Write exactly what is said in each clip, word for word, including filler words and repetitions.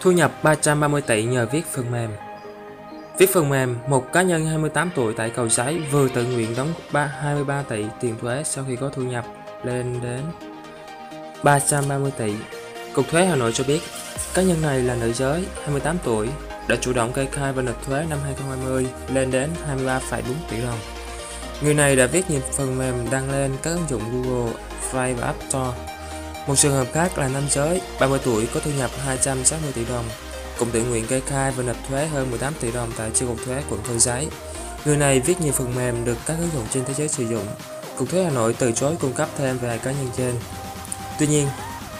Thu nhập ba trăm ba mươi tỷ nhờ viết phần mềm. Viết phần mềm, một cá nhân hai mươi tám tuổi tại Cầu Giấy vừa tự nguyện đóng hai mươi ba tỷ tiền thuế sau khi có thu nhập lên đến ba trăm ba mươi tỷ. Cục thuế Hà Nội cho biết, cá nhân này là nữ giới, hai mươi tám tuổi, đã chủ động kê khai và nộp thuế năm hai không hai không lên đến hai mươi ba phẩy bốn tỷ đồng. Người này đã viết nhiều phần mềm đăng lên các ứng dụng Google Play và App Store. Một trường hợp khác là nam giới, ba mươi tuổi, có thu nhập hai trăm sáu mươi tỷ đồng, cũng tự nguyện kê khai và nộp thuế hơn mười tám tỷ đồng tại chi cục thuế quận Cầu Giấy. Người này viết nhiều phần mềm được các ứng dụng trên thế giới sử dụng. Cục thuế Hà Nội từ chối cung cấp thêm về cá nhân trên. Tuy nhiên,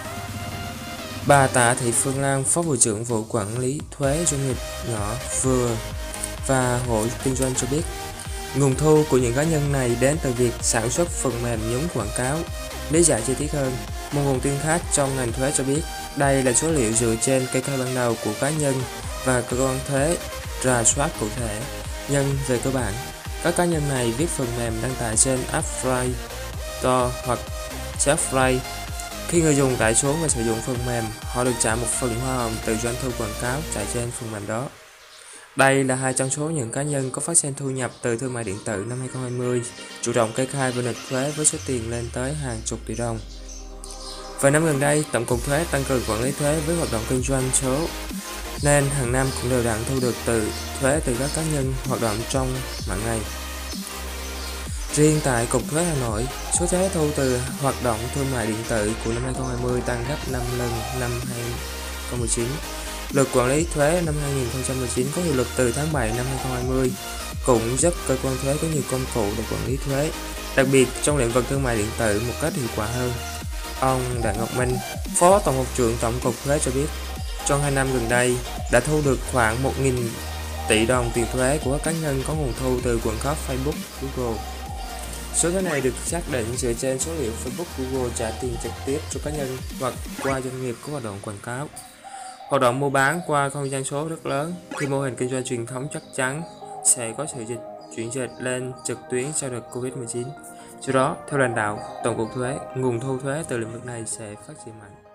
bà Tạ Thị Phương Lan, Phó Vụ trưởng Vụ Quản lý thuế doanh nghiệp nhỏ vừa và hộ kinh doanh cho biết, nguồn thu của những cá nhân này đến từ việc sản xuất phần mềm nhúng quảng cáo. Lý giải chi tiết hơn, một nguồn tin khác trong ngành thuế cho biết, đây là số liệu dựa trên kê khai ban đầu của cá nhân và cơ quan thuế rà soát cụ thể. Nhưng về cơ bản, các cá nhân này viết phần mềm đăng tải trên App Store hoặc Self-Play. Khi người dùng tải xuống và sử dụng phần mềm, họ được trả một phần hoa hồng từ doanh thu quảng cáo chạy trên phần mềm đó. Đây là hai trong số những cá nhân có phát sinh thu nhập từ thương mại điện tử năm hai không hai không, chủ động kê khai và nộp thuế với số tiền lên tới hàng chục tỷ đồng. Vài năm gần đây, Tổng cục Thuế tăng cường quản lý thuế với hoạt động kinh doanh số, nên hàng năm cũng đều đặn thu được từ thuế từ các cá nhân hoạt động trong mạng này. Riêng tại Cục Thuế Hà Nội, số thuế thu từ hoạt động thương mại điện tử của năm hai không hai không tăng gấp năm lần năm hai không một chín. Luật quản lý thuế năm hai không một chín có hiệu lực từ tháng bảy năm hai không hai không, cũng giúp cơ quan thuế có nhiều công cụ để quản lý thuế, đặc biệt trong lĩnh vực thương mại điện tử một cách hiệu quả hơn. Ông Đặng Ngọc Minh, Phó Tổng cục trưởng Tổng cục Thuế cho biết, trong hai năm gần đây đã thu được khoảng một nghìn tỷ đồng tiền thuế của các cá nhân có nguồn thu từ quảng cáo Facebook, Google. Số thuế này được xác định dựa trên số liệu Facebook, Google trả tiền trực tiếp cho cá nhân hoặc qua doanh nghiệp có hoạt động quảng cáo. Hoạt động mua bán qua không gian số rất lớn, thì mô hình kinh doanh truyền thống chắc chắn sẽ có sự dịch chuyển dịch lên trực tuyến sau đợt Covid mười chín. Do đó, theo lãnh đạo Tổng cục Thuế, nguồn thu thuế từ lĩnh vực này sẽ phát triển mạnh.